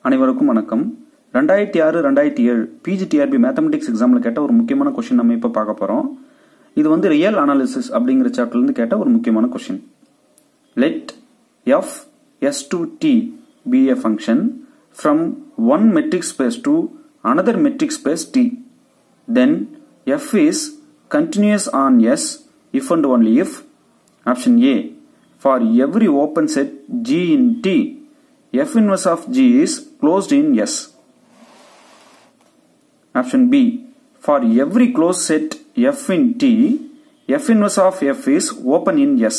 அனைவருக்கும் வணக்கம். 2006-2007 PGTRB mathematics எக்ஸாம்ல கேட்ட ஒரு முக்கியமான கொஸ்டின் நம்ம இப்ப பார்க்க போறோம். இது வந்து ரியல் அனாலிசிஸ் அப்படிங்கிற சாப்டர்ல இருந்து கேட்ட ஒரு முக்கியமான question. Let f s to t be a function from one metric space to another metric space t. Then f is continuous on S if and only if option A for every open set G in T f inverse of G is closed in S. Option B for every closed set f in T f inverse of f is open in S.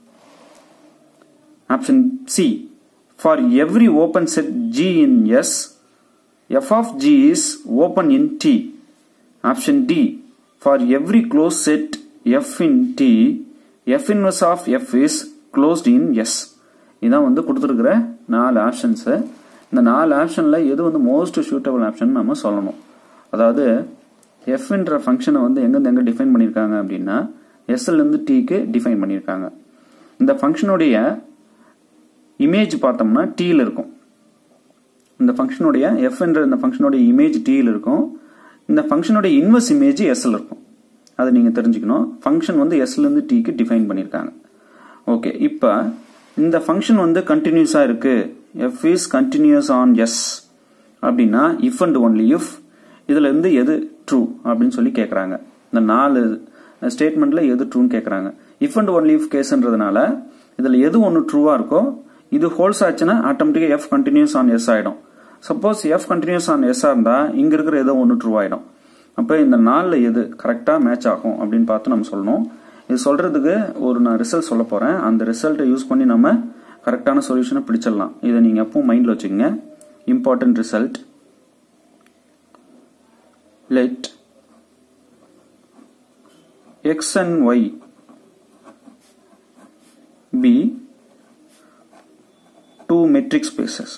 Option C for every open set G in S f of G is open in T. Option D for every closed set f in T f inverse of f is closed in S. இதான் வந்து கொடுத்துருக்கிற 4 options. இந்த 4 ஆப்ஷன்ல எது வந்து most suitable option நம்ம சொல்லணும். அதாவது எஃப்ன்ற ஃபங்க்ஷனை வந்து எங்க டிஃபைன் பண்ணியிருக்காங்க அப்படின்னா எஸ்ல இருந்து டீக்கு டிஃபைன் பண்ணியிருக்காங்க. இந்த ஃபங்க்ஷனுடைய இமேஜ் பார்த்தோம்னா டீல இருக்கும். இந்த ஃபங்க்ஷனுடைய எஃப் என்ற இந்த ஃபங்க்ஷனுடைய இமேஜ் டீல இருக்கும். இந்த ஃபங்க்ஷனுடைய இன்வெர்ஸ் இமேஜ் எஸ்ல இருக்கும். அதை நீங்க தெரிஞ்சுக்கணும். ஃபங்க்ஷன் வந்து எஸ்ல இருந்து டீக்கு டிஃபைன் பண்ணியிருக்காங்க. ஓகே, இப்போ இந்த ஃபங்க்ஷன் வந்து கண்டினியூஸா இருக்கு, f is continuous on S அப்படின்னா if and only if இதுல இருந்து எது ட்ரூ அப்படின்னு சொல்லி கேட்கறாங்க. இந்த 4 ஸ்டேட்மெண்ட்ல எது ட்ரூன்னு கேட்கறாங்க. if and only if கேஸ்ன்றதுனால இதுல எது ஒன்னு ட்ரூவா இருக்கோ இது ஹோல்ஸ் ஆச்சுன்னா ஆட்டோமேட்டிக்கா f continuous on S ஆயிடும். Suppose f continuous on S இருந்தா இங்க இருக்கிற ஏதோ ஒன்னு ட்ரூ ஆயிடும். அப்ப இந்த 4ல எது கரெக்டா மேட்ச் ஆகும் அப்படின்னு பார்த்து நம்ம சொல்லணும். இது சொல்றதுக்கு நான் ரிசல்ட் சொல்ல போறேன். அந்த ரிசல்ட்டை யூஸ் பண்ணி நம்ம கரெக்டான சொல்யூஷனை பிடிச்சிடலாம். இதை நீங்க எப்பவும் மைண்ட்ல வச்சுக்கங்க. Important result. Let x and y be two metric spaces.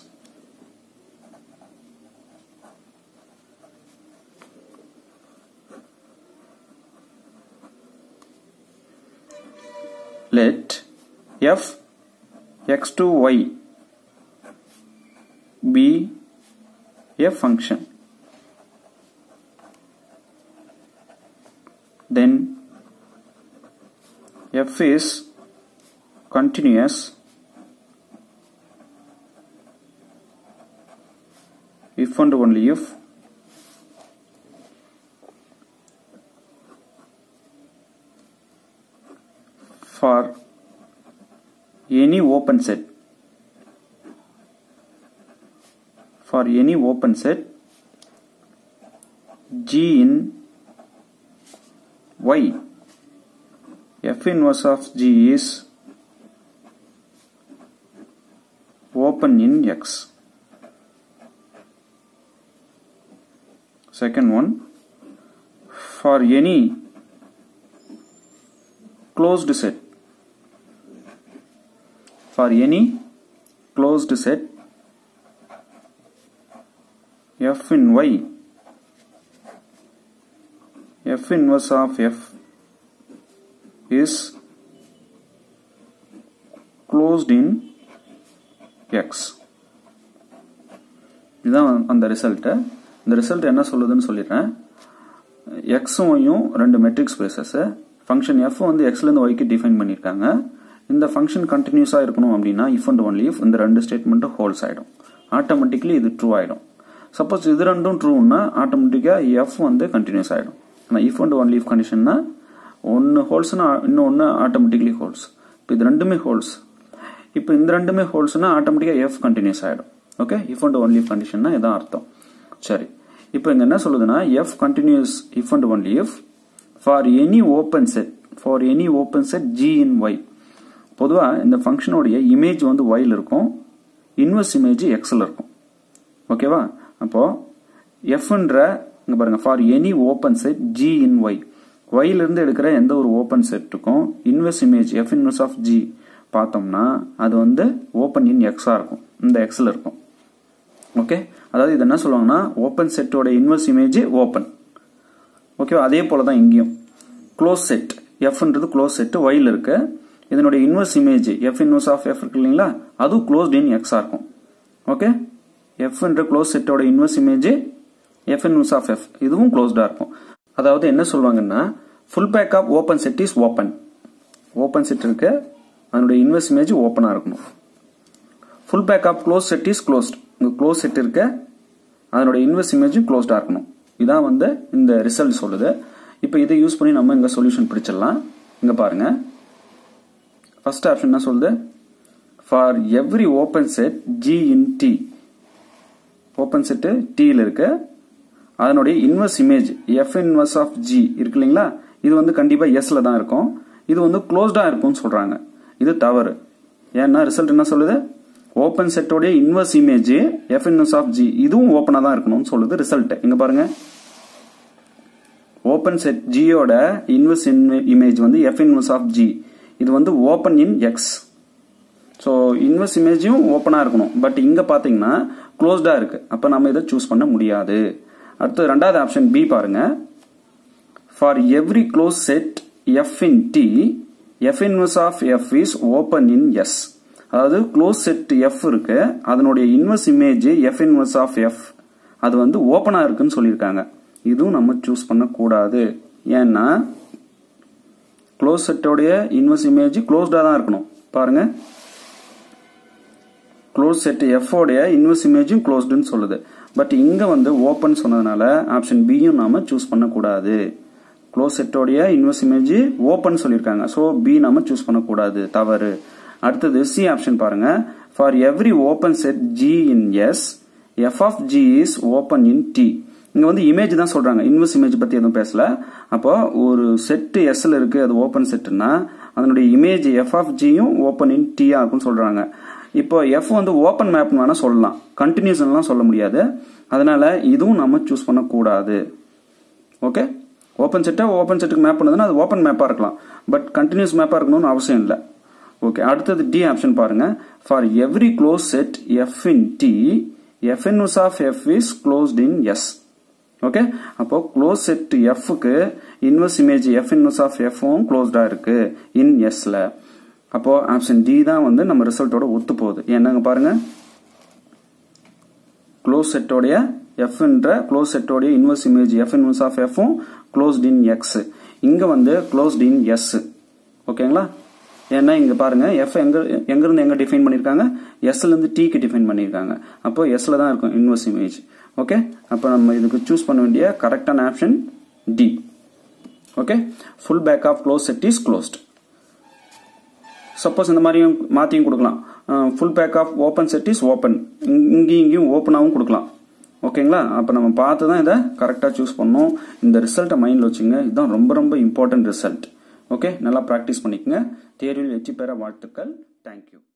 Let f x to y be a function. Then f is continuous if and only if for any open set G in Y f inverse of G is open in X. Second one, for any closed set f in Y f inverse of f is closed in X. இதுதான் அந்த result. இந்த result என்ன சொல்லுதுன்னு சொல்லிடுறேன். எக்ஸும் ஒய்யும் 2 metric spaces. Function f வந்து x ல இருந்து y க்கு டிஃபைன் பண்ணிருக்காங்க. இந்த ஃபங்க்ஷன் கண்டினியூஸா இருக்கணும் அப்படின்னா if and only if இந்த 2 ஸ்டேட்மெண்ட் ஹோல்ஸ் ஆயிடும். ஆட்டோமேட்டிக்கலி இது ட்ரூ ஆயிடும். சப்போஸ் இது ரெண்டும் ட்ரூன்னா ஆட்டோமேட்டிக்கா f வந்து கண்டினியூஸ் ஆயிடும். ஆனா if and only if கண்டிஷன்னா ஒன்னு ஹோல்ஸ்னா இன்னொன்னு ஆட்டோமேட்டிக்கலி ஹோல்ஸ். இப்போ இது ரெண்டுமே ஹோல்ஸ். இப்போ இந்த ரெண்டுமே ஹோல்ஸ்னா ஆட்டோமேட்டிக்கா f கண்டினியூஸ் ஆயிடும். Okay, if and only if கண்டிஷன்னா இதான் அர்த்தம். சரி, இப்போ இங்க என்ன சொல்லுதுன்னா f continuous if and only if for any open set G in Y. பொதுவா இந்த ஃபங்க்ஷனுடைய இமேஜ் வந்து y ல இருக்கும், இன்வெர்ஸ் இமேஜ் x ல இருக்கும். ஓகேவா? அப்போ fன்ற இங்க பாருங்க for any open set G in Y. y ல இருந்து எடுக்கிற எந்த ஒரு ஓபன் செட்டுக்கும் inverse image f inverse of G பார்த்தோம்னா அது வந்து ஓபன் இன் x ஆ இருக்கும். இந்த x ல இருக்கும். ஓகே, அதாவது இது என்ன சொல்லுவாங்கன்னா ஓபன் செட்டோட இன்வெர்ஸ் இமேஜ் ஓபன். ஓகேவா? அதே போல தான் இங்கேயும் க்ளோஸ் செட் fன்றது க்ளோஸ் செட் y ல இருக்கு. இதனுடைய inverse image f inverse of f இருக்கு இல்லீங்களா, அது க்ளோஸ்ட் இன் x ஆ இருக்கும். ஓகே, f என்ற க்ளோஸ் செட்டோட inverse image f inverse of f இதுவும் க்ளோஸ்டா இருக்கும். அதாவது என்ன சொல்வாங்கன்னா full pack of open set is open. Open set இருக்கு அதனுடைய இன்வெர்ஸ் இமேஜ் ஓபனா இருக்கணும். full pack of closed set is closed. இங்க க்ளோஸ் செட் இருக்கு அதனுடைய இன்வெர்ஸ் இமேஜ் க்ளோஸ்டா இருக்கணும். இதான் வந்து இந்த ரிசல்ட் சொல்லுது. இப்போ இதை யூஸ் பண்ணி நம்ம இங்க சொல்யூஷன் பிடிச்சிடலாம். இங்க பாருங்க ஃபர்ஸ்ட் ஆப்ஷன் என்ன சொல்லுது for every open set g in t open set t ல இருக்கு அதனுடைய inverse image f inverse of g இருக்கு இல்லீங்களா இது வந்து கண்டிப்பா s ல தான் இருக்கும் இது வந்து க்ளோஸ்டா இருக்கும்னு சொல்றாங்க இது தவறு ஏன்னா ரிசல்ட் என்ன சொல்லுது ஓபன் செட்டோட inverse image f inverse of g இதுவும் ஓபனா தான் இருக்கணும்னு சொல்லுது ரிசல்ட் இங்க பாருங்க ஓபன் செட் g யோட இன்வெர்ஸ் இமேஜ் வந்து f inverse of g இது வந்து open in x so inverse இமேஜும் ஓபனா இருக்கணும் பட் இங்க பாத்தீங்கன்னா க்ளோஸ்டா இருக்கு அப்ப நாம இத சூஸ் பண்ண முடியாது அடுத்து இரண்டாவது ஆப்ஷன் B பாருங்க for every closed set f in t f inverse of f is open in s அதாவது க்ளோஸ் செட் f இருக்கு அதனுடைய inverse image f inverse of f அது வந்து ஓபனா இருக்குன்னு சொல்லிருக்காங்க இதுவும் நம்ம சூஸ் பண்ண கூடாது ஏன்னா க்ளோஸ் செட்டோட இன்வெர்ஸ் இமேஜ் க்ளோஸ்டா தான் இருக்கணும் பாருங்க க்ளோஸ் செட் f ஓட இன்வெர்ஸ் இமேஜும் க்ளோஸ்ட்னு சொல்லுது பட் இங்க வந்து ஓபன் சொன்னதனால ஆப்ஷன் B யும் நாம சூஸ் பண்ண கூடாது க்ளோஸ் செட்டோட இன்வெர்ஸ் இமேஜ் ஓபன் சொல்லிருக்காங்க சோ B நாம சூஸ் பண்ண கூடாது தவறு அடுத்து C ஆப்ஷன் பாருங்க for every open set G in S f of G is open in T இங்க வந்து இமேஜ் தான் சொல்றாங்க இன்வெர்ஸ் இமேஜ் பத்தி எதுவும் பேசல அப்போ ஒரு செட் S ல இருக்கு அது ஓபன் செட்னா அதனுடைய இமேஜ் f of G யும் ஓபன் இன் T ஆ இருக்கும்னு சொல்றாங்க இப்போ f வந்து ஓபன் மேப் வேணா சொல்லலாம் கண்டினியூஸ் எல்லாம் சொல்ல முடியாது அதனால இதுவும் நாம சூஸ் பண்ண கூடாது ஓகே ஓபன் செட்டுக்கு மேப் பண்ணதுனா அது ஓபன் மேப்பா இருக்கலாம் பட் கண்டினியூஸ் மேப்பா இருக்கணும்னு அவசியம் இல்ல ஓகே அடுத்து D ஆப்ஷன் பாருங்க for every closed set f in T f inverse of f is closed in S okay அப்போ க்ளோஸ் செட் f க்கு inverse image f inverse of f ம் க்ளோஸ்டா இருக்கு இன் S ல அப்போ ஆப்ஷன் D தான் வந்து நம்ம ரிசல்ட்டோட ஒத்து போகுது என்னங்க பாருங்க க்ளோஸ் செட்டோட f என்ற க்ளோஸ் செட்டோட inverse image f inverse of f ம் க்ளோஸ்ட் இன் x இங்க வந்து க்ளோஸ்ட் இன் S ஓகேங்களா ஏன்னா இங்க பாருங்க f எங்க இருந்து எங்க டிஃபைன் பண்ணிருக்காங்க S ல இருந்து t க்கு டிஃபைன் பண்ணிருக்காங்க அப்போ S ல தான் இருக்கும் இன்வெர்ஸ் இமேஜ் ஓகே அப்ப நம்ம இதுக்கு சூஸ் பண்ண வேண்டிய கரெக்ட்டான option D okay full back of close set is closed suppose இந்த மாதிரியும் மாத்தியும் கொடுக்கலாம் full back of open set is open இங்கேயும் ஓபனாவும் கொடுக்கலாம் ஓகேங்களா அப்ப நம்ம பார்த்து தான் இதை கரெக்டா சூஸ் பண்ணணும் இந்த ரிசல்ட்டை மைண்ட்ல வச்சுங்க இதுதான் ரொம்ப ரொம்ப இம்பார்ட்டன்ட் ரிசல்ட் ஓகே நல்லா பிராக்டிஸ் பண்ணிக்கங்க தேர்வில் வெற்றி பெற வாழ்த்துக்கள் தேங்க்யூ